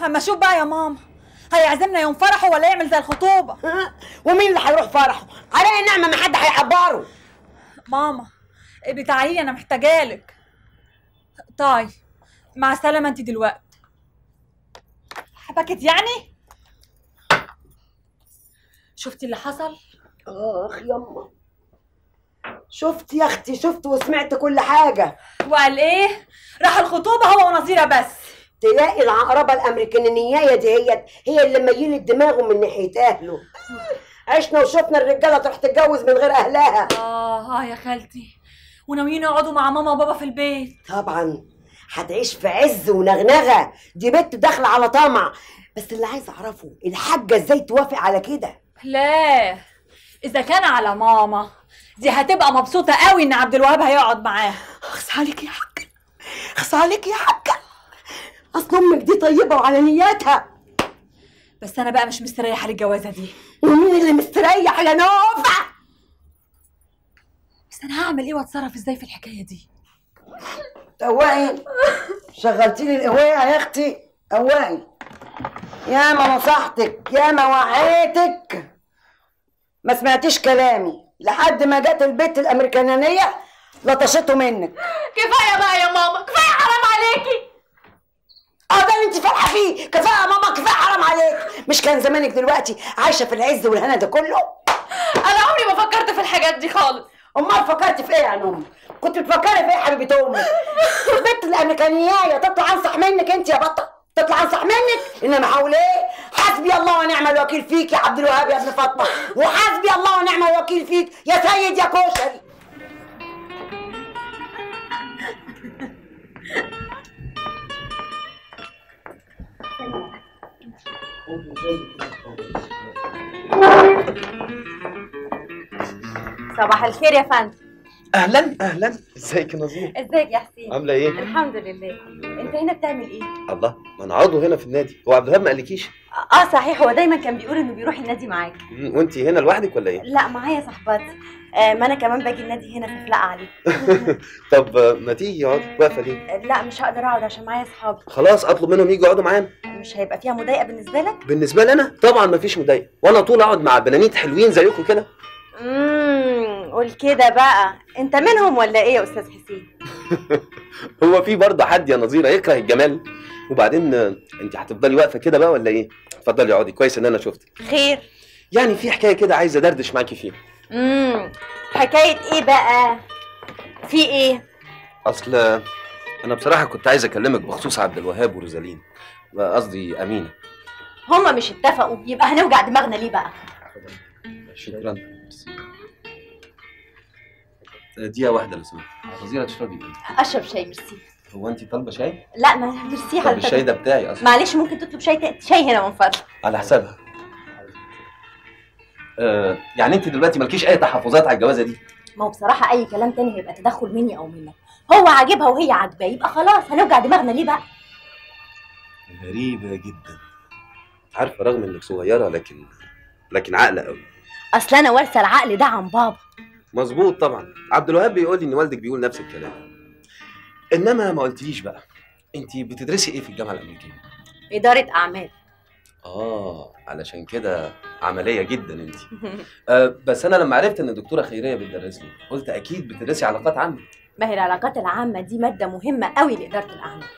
اما شوف بقى يا ماما، هيعزمنا يوم فرحه ولا يعمل زي الخطوبه؟ ومين اللي هيروح فرحه؟ عليا نعمه ما حد هيعبره. ماما بتاعي انا محتاجالك. طيب مع السلامه انت دلوقتي. حبكت يعني؟ شفتي اللي حصل؟ اخ يما، شفت يا اختي، شفت وسمعت كل حاجه. وقال ايه؟ راح الخطوبه هو ونظيره بس. تلاقي العقربه الامريكانيه دي هي اللي ميلت دماغه من ناحيه اهله. عشنا وشفنا الرجاله تروح تتجوز من غير اهلها. يا خالتي، وناويين يقعدوا مع ماما وبابا في البيت. طبعا هتعيش في عز ونغنغه، دي بنت داخله على طمع. بس اللي عايز اعرفه الحاجه ازاي توافق على كده؟ لا، اذا كان على ماما دي هتبقى مبسوطه قوي ان عبد الوهاب هيقعد معاها. اخص عليك يا حاجه، اخص عليك يا حاجه، اصل امك دي طيبه وعلى نياتها. بس انا بقى مش مستريحه للجوازه دي. ومين اللي مستريح يا نوفا؟ بس انا هعمل ايه واتصرف ازاي في الحكايه دي؟ قوقي، شغلتي لي القوايه يا اختي. قوقي، ياما نصحتك، ياما وعيتك، ما سمعتيش كلامي لحد ما جت البت الامريكانيه لطشته منك. كفايه بقى يا ماما، كفايه، حرام عليكي. ده اللي انت فرحه فيه، كفايه يا ماما، كفايه، حرام عليك. مش كان زمانك دلوقتي عايشه في العز والهنا ده كله؟ انا عمري ما فكرت في الحاجات دي خالص. امال فكرتي في ايه يا نوم؟ كنت بتفكري في ايه يا حبيبه امك؟ البت الامريكانيه تطلع انصح منك انت يا بطه، تطلع انصح منك. انما حول ايه؟ حسبي الله ونعم الوكيل فيك يا عبد الوهاب يا ابن فاطمه، وحسبي الله ونعم الوكيل فيك يا سيد يا كشري. صباح الخير يا فندم. اهلا اهلا، ازيك يا نظير؟ ازيك يا حسين؟ عامله ايه؟ الحمد لله. انت هنا بتعمل ايه؟ الله، ما انا عضو هنا في النادي. هو عبد الوهاب ما قالكيش؟ صحيح، هو دايما كان بيقول انه بيروح النادي معاك. وانت هنا لوحدك ولا ايه؟ لا، معايا صاحباتي. ما انا كمان باجي النادي هنا تفلق عليك. طب ما تيجي اقعدي، واقفه ليه؟ لا، مش هقدر اقعد عشان معايا صحابي. خلاص اطلب منهم يجوا يقعدوا معانا. مش هيبقى فيها مضايقه بالنسبه لك؟ بالنسبه لي انا طبعا ما فيش مضايقه، وانا طول اقعد مع بنانيت حلوين زيكم كده. قول كده بقى، انت منهم ولا ايه يا استاذ حسين؟ هو في برضه حد يا نظيره يكره الجمال؟ وبعدين انت هتفضلي واقفه كده بقى ولا ايه؟ اتفضلي اقعدي، كويس ان انا شفتك. خير؟ يعني في حكايه كده عايزه ادردش معاكي فيها. حكايه ايه بقى؟ في ايه؟ اصل انا بصراحه كنت عايز اكلمك بخصوص عبد الوهاب وروزالين، قصدي امينه. هما مش اتفقوا؟ يبقى هنوجع دماغنا ليه بقى؟ شكرا. دقيقة واحدة لو سمحت. نظيرة تشربي ايه؟ اشرب شاي، ميرسي. هو انت طالبة شاي؟ لا، ما ميرسي حضرتك. الشاي ده بتاعي اصلا. معلش، ممكن تطلب شاي هنا من فضلك على حسابها. يعني انت دلوقتي مالكيش اي تحفظات على الجوازة دي؟ ما هو بصراحة اي كلام تاني هيبقى تدخل مني او منك. هو عاجبها وهي عاجباه، يبقى خلاص هنوجع دماغنا ليه بقى؟ غريبة جدا. عارفة رغم انك صغيرة لكن عاقلة قوي. اصل انا وارثة العقل ده عن بابا. مظبوط طبعا. عبد الوهاب بيقول لي ان والدك بيقول نفس الكلام. انما ما قلتليش بقى، انت بتدرسي ايه في الجامعه الامريكيه؟ اداره اعمال. علشان كده عمليه جدا انت. بس انا لما عرفت ان الدكتوره خيريه بتدرس لي قلت اكيد بتدرسي علاقات عامه. ما هي العلاقات العامه دي ماده مهمه قوي لاداره الاعمال.